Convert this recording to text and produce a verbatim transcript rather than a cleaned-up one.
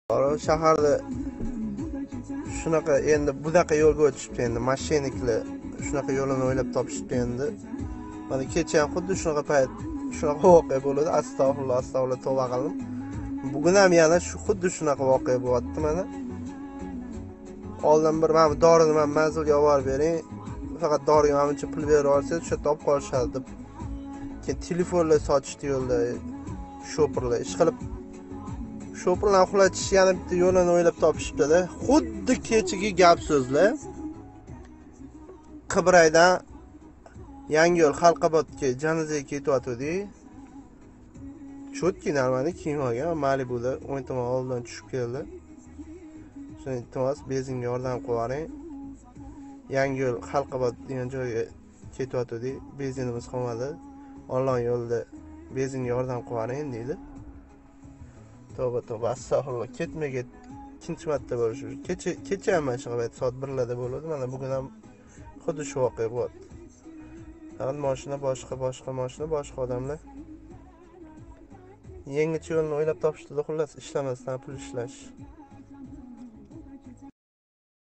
Shaharda shunaqa endi bunaqa yo'lga o'tishibdi, endi mashinniklar shunaqa yo'lini o'ylab topishibdi endi. Mana kecha ham xuddi shunaqa payt shunaqa voqea bo'ldi. Astag'firulloh, astag'firulloh, tavba qildim. Bugun ham yana shu xuddi shunaqa voqea bo'lyapti mana. Oldin bir mana bu dorini men manzilga olib borib bering. Faqat doriga men uchun pul berib olsangiz, o'sha yerda olib qolishadi deb. Keyin telefonlar sotishdi yo'lda. Shoperlar ish qilib shoperlarni uxlatish yana bitta yo'lini o'ylab topishibdi-da. Xuddi kechagi gap so'zlar. Qibraydan Yangiyo'l Xalqobodga janozaga ketyotgandik. Chotki normalniy kiyim olgan, Malibuda o'yin tomon oldindan tushib keldi. Shuni iltimos benzinga yordam qilaring. Yangiyo'l Xalqobod degan joyga ketyotgandik. Benzinimiz qolmadi. Olon yo'lda benzinga yordam qilaring deydi. Tavba tavba, astag'firulloh, ketmaga ikkinchi marta bo'lishi. Kecha kecha ham mana shu payt soat birlarda bo'ldi. Mana bugun ham xuddi shu voqea bo'ldi. Faqat mashina boshqa, boshqa mashina, boshqa odamlar. Yangicha yo'lni o'ylab topishdi, xullas ishlamasdan pul ishlash.